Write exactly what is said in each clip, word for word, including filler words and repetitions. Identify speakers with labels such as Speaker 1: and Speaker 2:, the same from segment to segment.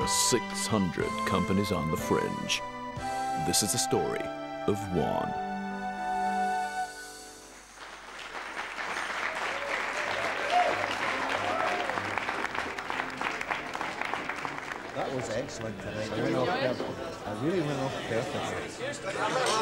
Speaker 1: six hundred companies on the fringe. This is the story of one.
Speaker 2: That was excellent tonight. I, went off I really went off perfectly.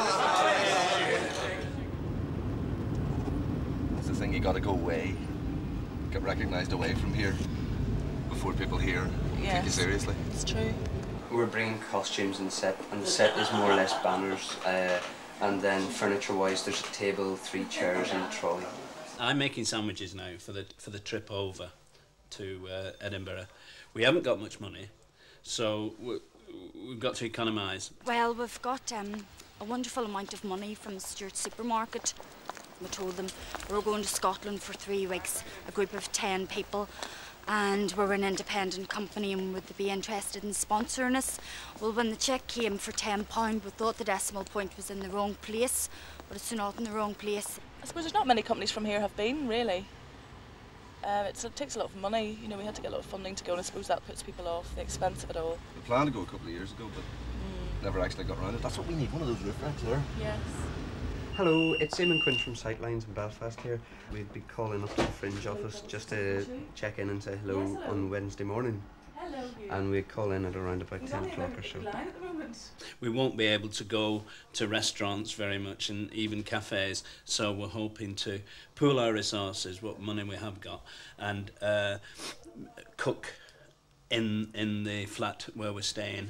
Speaker 3: That's the thing, you gotta go away. Get recognised away from here before people here
Speaker 4: yes,
Speaker 3: take you seriously.
Speaker 4: It's true.
Speaker 5: We're bringing costumes and set, and the set is more or less banners, uh, and then furniture-wise, there's a table, three chairs, and a trolley.
Speaker 6: I'm making sandwiches now for the for the trip over to uh, Edinburgh. We haven't got much money, so we, we've got to economise.
Speaker 7: Well, we've got um, a wonderful amount of money from the Stewart supermarket. We told them we were going to Scotland for three weeks, a group of ten people, and we're an independent company and would they be interested in sponsoring us? Well, when the cheque came for ten pounds, we thought the decimal point was in the wrong place, but it's not in the wrong place.
Speaker 4: I suppose there's not many companies from here have been, really. Uh, it's, it takes a lot of money, you know, we had to get a lot of funding to go, and I suppose that puts people off, the expense of it all.
Speaker 3: We planned to go a couple of years ago, but mm. never actually got around it. That's what we need, one of those roof racks there.
Speaker 4: Yes.
Speaker 8: Hello, it's Eamon Quinn from Sightlines in Belfast here. We'd be calling up to the Fringe office just to check in and say hello, yes, hello. on Wednesday morning. Hello, and we'd call in at around about ten o'clock or so.
Speaker 6: We won't be able to go to restaurants very much and even cafes, so we're hoping to pool our resources, what money we have got, and uh, cook in, in the flat where we're staying.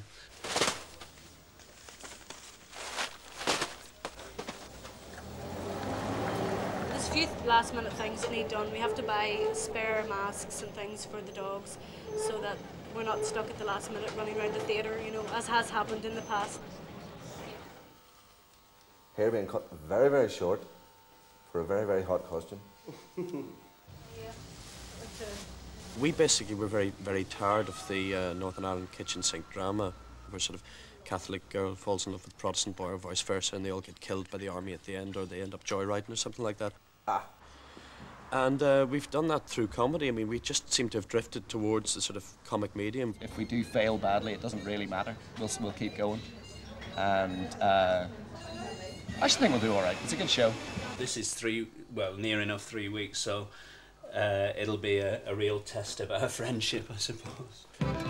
Speaker 9: There's a few last minute things that need done. We have to buy spare masks and things for the dogs so that we're not stuck at the last minute running around the theatre, you know, as has happened in the past.
Speaker 3: Hair being cut very, very short for a very, very hot costume.
Speaker 9: Yeah.
Speaker 10: We basically were very, very tired of the uh, Northern Ireland kitchen sink drama, where sort of Catholic girl falls in love with Protestant boy or vice versa, and they all get killed by the army at the end, or they end up joyriding or something like that.
Speaker 3: Ah.
Speaker 10: And uh, we've done that through comedy. I mean, we just seem to have drifted towards the sort of comic medium.
Speaker 11: If we do fail badly, it doesn't really matter. We'll, we'll keep going. And uh, I just think we'll do all right. It's a good show.
Speaker 6: This is three, well, near enough three weeks, so uh, it'll be a, a real test of our friendship, I suppose.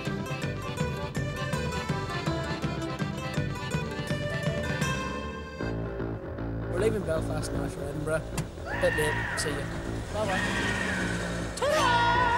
Speaker 12: We're leaving Belfast now for Edinburgh. A bit late. See you. Bye-bye. Ta-da!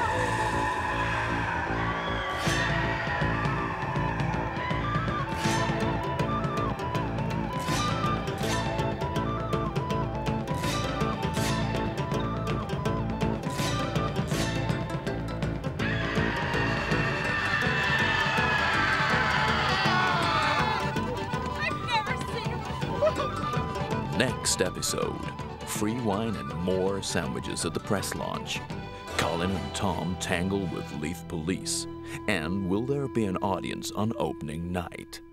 Speaker 1: Next episode, free wine and more sandwiches at the press launch. Colin and Tom tangle with Leith police. And will there be an audience on opening night?